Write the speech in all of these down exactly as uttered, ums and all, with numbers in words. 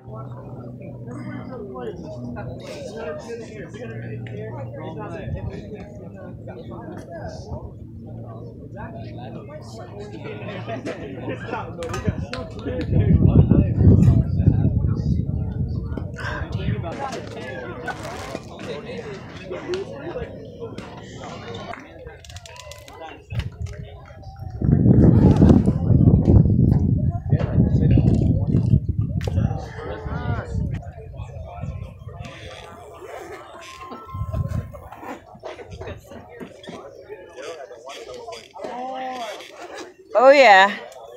Oh yeah.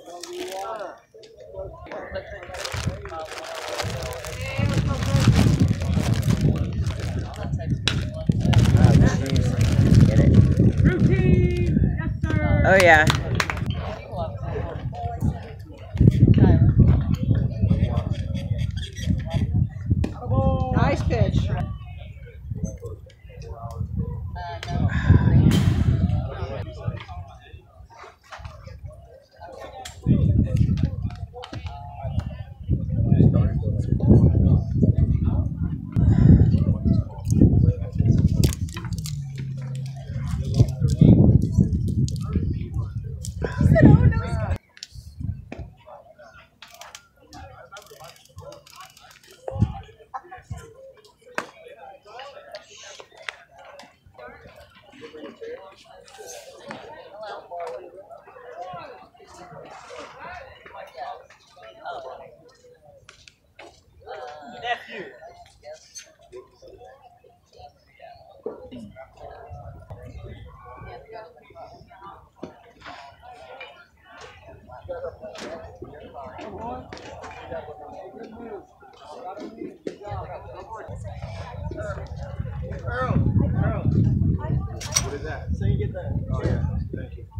Oh yeah. Nice pitch. Earl, Earl. What is that? So you get that. Oh yeah. Thank you.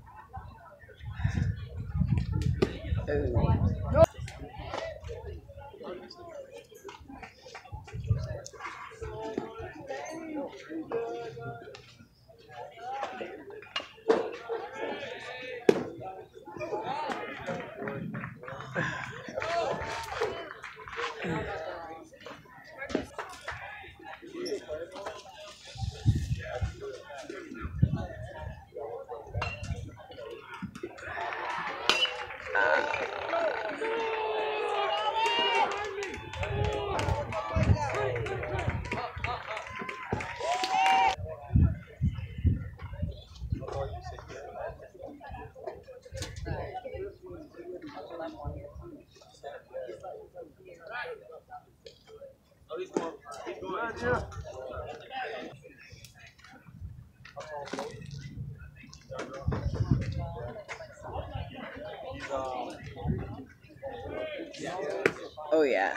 Oh, he's going. He's going. Yeah. Oh yeah.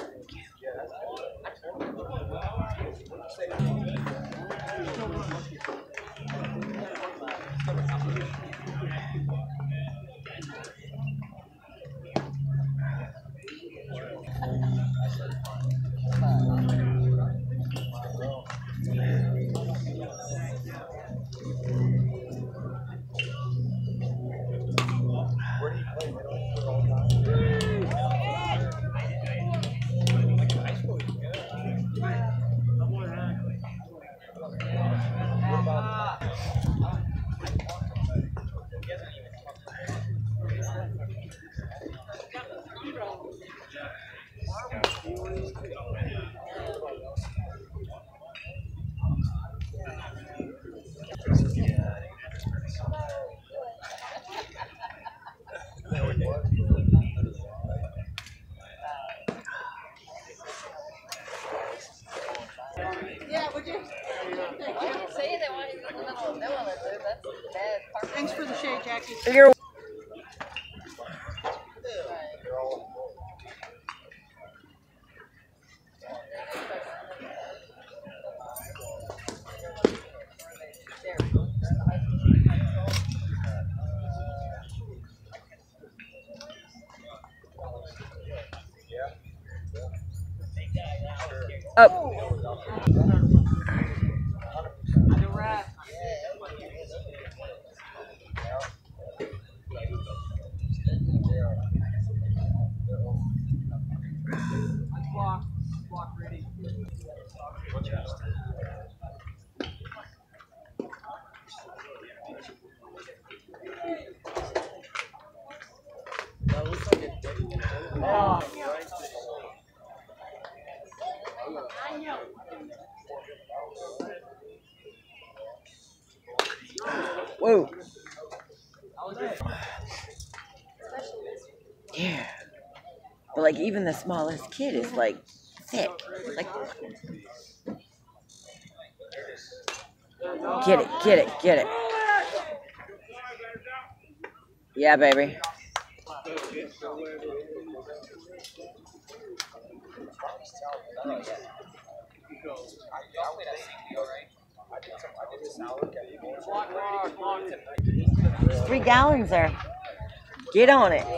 Yeah, would you? Thank you. Say they want you to live in a villa, dude. That's bad. Thanks for the shade, Jackie. You're up. block. Block ready. Whoa. Yeah. But like even the smallest kid is like sick. Like get it, get it, get it. Yeah, baby. Three gallons there. Get on it.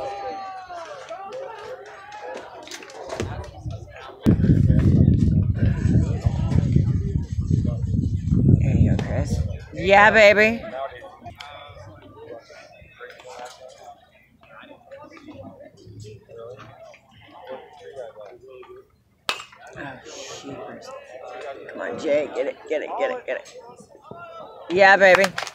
There you go, Chris. Yeah, baby. Oh, sheepers. Come on, Jay. Get it, get it, get it, get it. Yeah, baby.